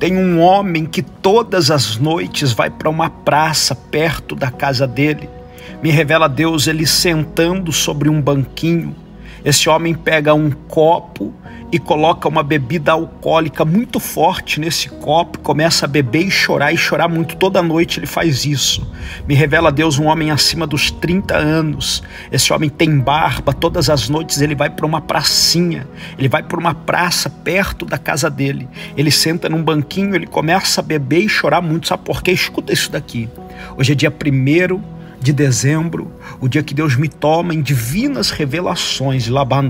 Tem um homem que todas as noites vai para uma praça perto da casa dele. Me revela Deus ele sentando sobre um banquinho. Esse homem pega um copo e coloca uma bebida alcoólica muito forte nesse copo, começa a beber e chorar muito. Toda noite ele faz isso. Me revela Deus um homem acima dos 30 anos. Esse homem tem barba, todas as noites ele vai para uma pracinha, ele vai para uma praça perto da casa dele. Ele senta num banquinho, ele começa a beber e chorar muito. Sabe por quê? Escuta isso daqui. Hoje é dia 1º de dezembro, o dia que Deus me toma em divinas revelações.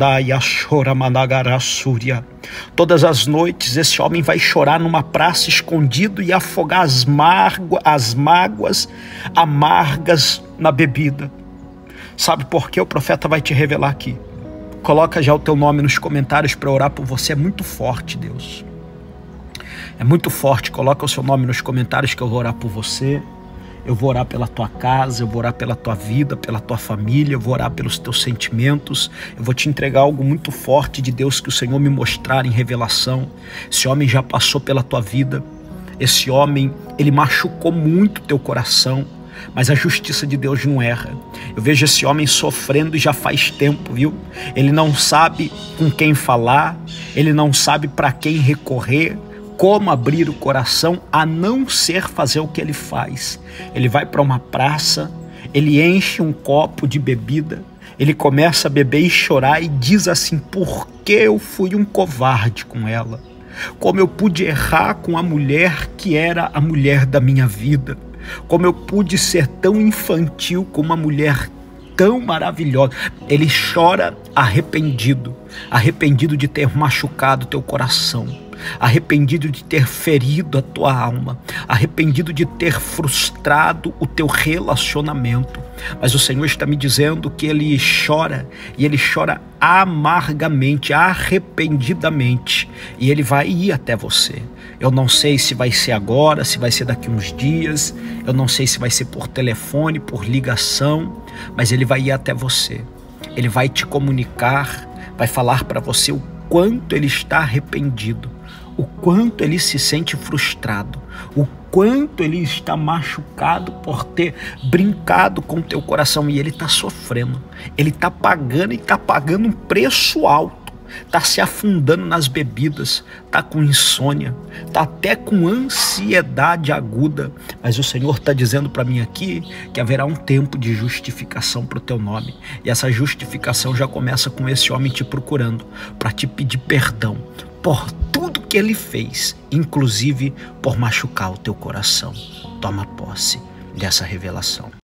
Todas as noites esse homem vai chorar numa praça escondido e afogar as mágoas amargas na bebida. Sabe por quê? O profeta vai te revelar aqui. Coloca já o teu nome nos comentários para orar por você. É muito forte, Deus. É muito forte. Coloca o seu nome nos comentários que eu vou orar por você. Eu vou orar pela tua casa, eu vou orar pela tua vida, pela tua família, eu vou orar pelos teus sentimentos. Eu vou te entregar algo muito forte de Deus que o Senhor me mostrar em revelação. Esse homem já passou pela tua vida. Esse homem, ele machucou muito teu coração, mas a justiça de Deus não erra. Eu vejo esse homem sofrendo e já faz tempo, viu? Ele não sabe com quem falar, ele não sabe para quem recorrer, como abrir o coração, a não ser fazer o que ele faz. Ele vai para uma praça, ele enche um copo de bebida, ele começa a beber e chorar e diz assim: por que eu fui um covarde com ela? Como eu pude errar com a mulher que era a mulher da minha vida? Como eu pude ser tão infantil com uma mulher tão maravilhosa? Ele chora arrependido de ter machucado teu coração, arrependido de ter ferido a tua alma, arrependido de ter frustrado o teu relacionamento. Mas o Senhor está me dizendo que ele chora, e ele chora amargamente, arrependidamente, e ele vai ir até você. Eu não sei se vai ser agora, se vai ser daqui uns dias, eu não sei se vai ser por telefone, por ligação, mas ele vai ir até você. Ele vai te comunicar, vai falar para você o quanto ele está arrependido, o quanto ele se sente frustrado, o quanto ele está machucado por ter brincado com o teu coração. E ele está sofrendo, ele está pagando, e está pagando um preço alto, está se afundando nas bebidas, está com insônia, está até com ansiedade aguda. Mas o Senhor está dizendo para mim aqui que haverá um tempo de justificação para o teu nome, e essa justificação já começa com esse homem te procurando para te pedir perdão por tudo que ele fez, inclusive por machucar o teu coração. Toma posse dessa revelação.